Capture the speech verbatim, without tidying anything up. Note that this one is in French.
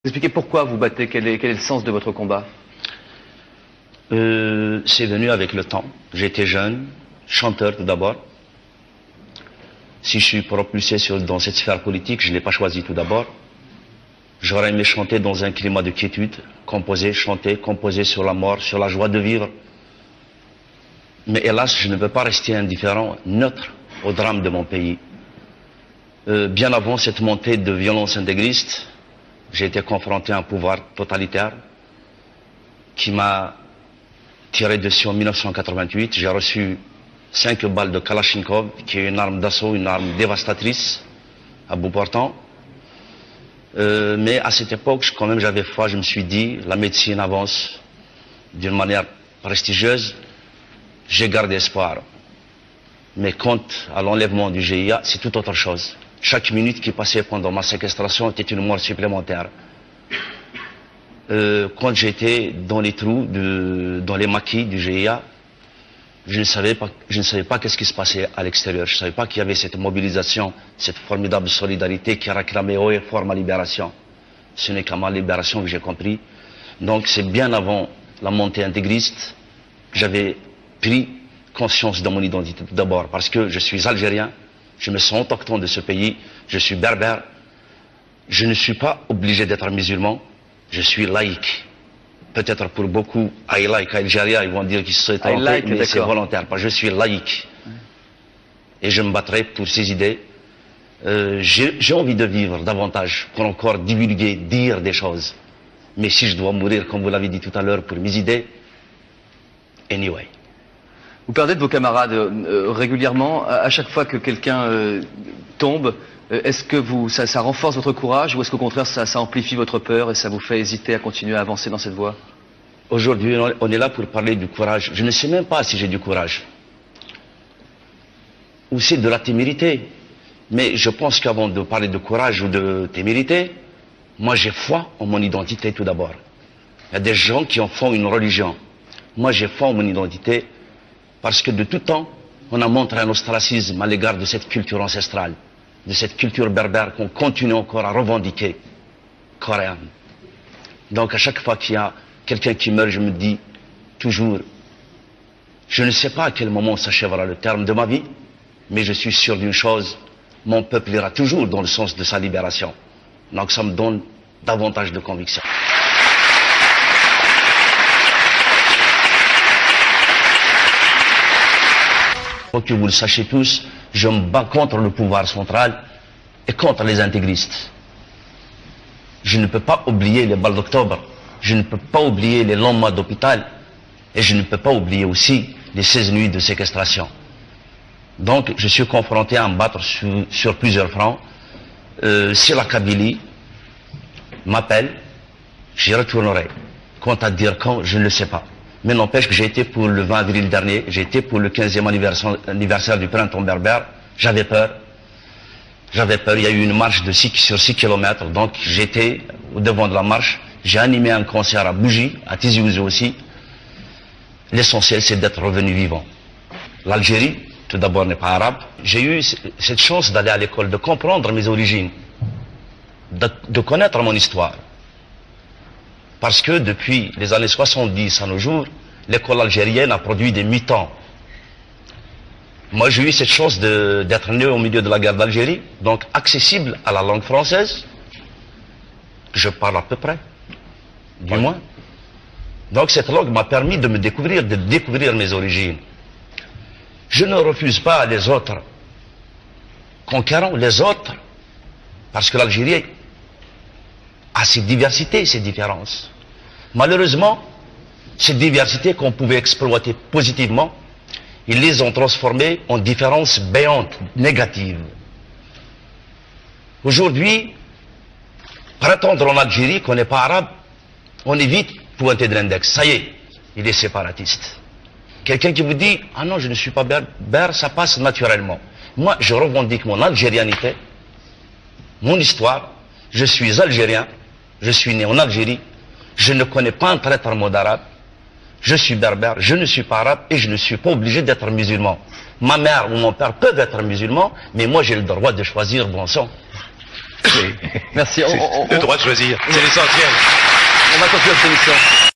Expliquez pourquoi vous battez, quel est, quel est le sens de votre combat? euh, C'est venu avec le temps. J'étais jeune, chanteur tout d'abord. Si je suis propulsé sur, dans cette sphère politique, je ne l'ai pas choisi tout d'abord. J'aurais aimé chanter dans un climat de quiétude, composer, chanter, composer sur la mort, sur la joie de vivre. Mais hélas, je ne peux pas rester indifférent, neutre au drame de mon pays. Euh, bien avant cette montée de violence intégriste, j'ai été confronté à un pouvoir totalitaire qui m'a tiré dessus en mille neuf cent quatre-vingt-huit. J'ai reçu cinq balles de Kalachnikov, qui est une arme d'assaut, une arme dévastatrice, à bout portant. Euh, mais à cette époque, quand même, j'avais foi, je me suis dit, la médecine avance d'une manière prestigieuse, j'ai gardé espoir. Mais quant à l'enlèvement du G I A, c'est tout autre chose. Chaque minute qui passait pendant ma séquestration était une mort supplémentaire. Euh, quand j'étais dans les trous, de, dans les maquis du G I A, je ne savais pas, je ne savais pas qu'est-ce qui se passait à l'extérieur. Je ne savais pas qu'il y avait cette mobilisation, cette formidable solidarité qui réclamait haut et fort ma libération. Ce n'est qu'à ma libération que j'ai compris. Donc c'est bien avant la montée intégriste que j'avais pris conscience de mon identité tout d'abord, parce que je suis algérien, je me sens autochtone de ce pays, je suis berbère, je ne suis pas obligé d'être musulman, je suis laïque. Peut-être pour beaucoup, I like Algérie, ils vont dire qu'ils se sont trompés, like, mais c'est volontaire, parce que je suis laïque. Et je me battrai pour ces idées. Euh, j'ai envie de vivre davantage pour encore divulguer, dire des choses. Mais si je dois mourir, comme vous l'avez dit tout à l'heure, pour mes idées, anyway. Vous perdez de vos camarades euh, régulièrement, à, à chaque fois que quelqu'un euh, tombe. euh, Est-ce que vous, ça, ça renforce votre courage, ou est-ce qu'au contraire ça, ça amplifie votre peur et ça vous fait hésiter à continuer à avancer dans cette voie? Aujourd'hui, on est là pour parler du courage. Je ne sais même pas si j'ai du courage. Ou c'est de la témérité. Mais je pense qu'avant de parler de courage ou de témérité, moi j'ai foi en mon identité tout d'abord. Il y a des gens qui en font une religion. Moi j'ai foi en mon identité parce que de tout temps, on a montré un ostracisme à l'égard de cette culture ancestrale, de cette culture berbère qu'on continue encore à revendiquer, coréenne. Donc à chaque fois qu'il y a quelqu'un qui meurt, je me dis toujours, je ne sais pas à quel moment s'achèvera le terme de ma vie, mais je suis sûr d'une chose, mon peuple ira toujours dans le sens de sa libération. Donc ça me donne davantage de conviction. Pour que vous le sachiez tous, je me bats contre le pouvoir central et contre les intégristes. Je ne peux pas oublier les balles d'octobre, je ne peux pas oublier les longs mois d'hôpital, et je ne peux pas oublier aussi les seize nuits de séquestration. Donc je suis confronté à me battre sur, sur plusieurs fronts. Euh, si la Kabylie m'appelle, j'y retournerai. Quant à dire quand, je ne le sais pas. Mais n'empêche que j'ai été pour le vingt avril dernier, j'ai été pour le quinzième anniversaire, anniversaire du printemps berbère, j'avais peur. J'avais peur, il y a eu une marche de six, sur six kilomètres, donc j'étais au devant de la marche, j'ai animé un concert à Bougie, à Tizi Ouzou aussi. L'essentiel c'est d'être revenu vivant. L'Algérie, tout d'abord, n'est pas arabe. J'ai eu cette chance d'aller à l'école, de comprendre mes origines, de, de connaître mon histoire. Parce que depuis les années soixante-dix à nos jours, l'école algérienne a produit des mutants. Moi, j'ai eu cette chance d'être né au milieu de la guerre d'Algérie, donc accessible à la langue française, que je parle à peu près, du moins. Donc cette langue m'a permis de me découvrir, de découvrir mes origines. Je ne refuse pas les autres conquérants, les autres, parce que l'Algérie a ses diversités, ses différences. Malheureusement, ces diversités qu'on pouvait exploiter positivement, ils les ont transformées en différences béantes, négatives. Aujourd'hui, prétendre en Algérie qu'on n'est pas arabe, on évite pointer de l'index. Ça y est, il est séparatiste. Quelqu'un qui vous dit « Ah non, je ne suis pas berbère », ça passe naturellement. Moi, je revendique mon algérianité, mon histoire, je suis algérien, je suis né en Algérie, je ne connais pas un traître mot d'arabe, je suis berbère, je ne suis pas arabe et je ne suis pas obligé d'être musulman. Ma mère ou mon père peuvent être musulmans, mais moi j'ai le droit de choisir bon sang. Merci. On, on, Le on, droit de choisir, c'est l'essentiel. on va continuer cette émission.